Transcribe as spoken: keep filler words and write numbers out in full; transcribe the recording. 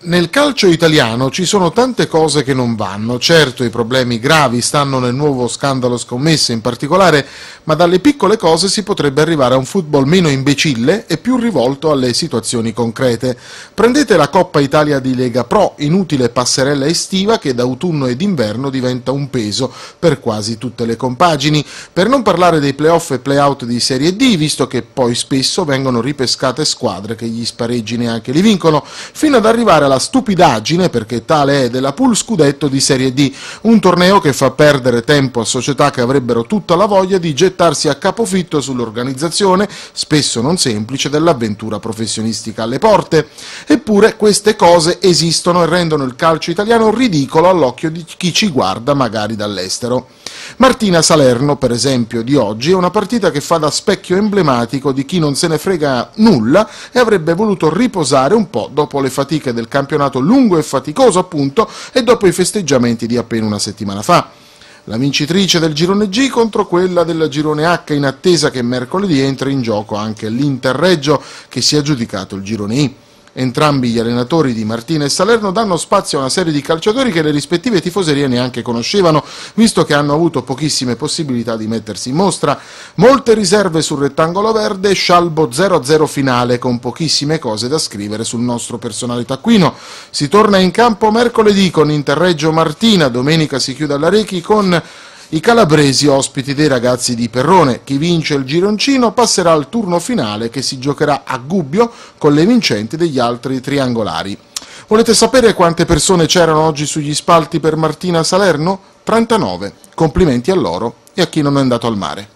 Nel calcio italiano ci sono tante cose che non vanno. Certo, i problemi gravi stanno nel nuovo scandalo scommesse in particolare, ma dalle piccole cose si potrebbe arrivare a un football meno imbecille e più rivolto alle situazioni concrete. Prendete la Coppa Italia di Lega Pro, inutile passerella estiva che d'autunno ed inverno diventa un peso per quasi tutte le compagini, per non parlare dei play-off e play-out di Serie D, visto che poi spesso vengono ripescate squadre che gli spareggi neanche li vincono, fino ad arrivare alla La stupidaggine, perché tale è, della pool scudetto di Serie D, un torneo che fa perdere tempo a società che avrebbero tutta la voglia di gettarsi a capofitto sull'organizzazione, spesso non semplice, dell'avventura professionistica alle porte. Eppure queste cose esistono e rendono il calcio italiano ridicolo all'occhio di chi ci guarda magari dall'estero. Martina-Salerno, per esempio, di oggi è una partita che fa da specchio emblematico di chi non se ne frega nulla e avrebbe voluto riposare un po' dopo le fatiche del campionato lungo e faticoso, appunto, e dopo i festeggiamenti di appena una settimana fa. La vincitrice del girone G contro quella del girone H, in attesa che mercoledì entri in gioco anche l'Interreggio, che si è aggiudicato il girone I. Entrambi gli allenatori di Martina e Salerno danno spazio a una serie di calciatori che le rispettive tifoserie neanche conoscevano, visto che hanno avuto pochissime possibilità di mettersi in mostra. Molte riserve sul rettangolo verde, scialbo zero a zero finale, con pochissime cose da scrivere sul nostro personale taccuino. Si torna in campo mercoledì con Interreggio Martina, domenica si chiude all'Arechi con i calabresi ospiti dei ragazzi di Perrone. Chi vince il gironcino passerà al turno finale che si giocherà a Gubbio con le vincenti degli altri triangolari. Volete sapere quante persone c'erano oggi sugli spalti per Martina Salerno? trentanove. Complimenti a loro e a chi non è andato al mare.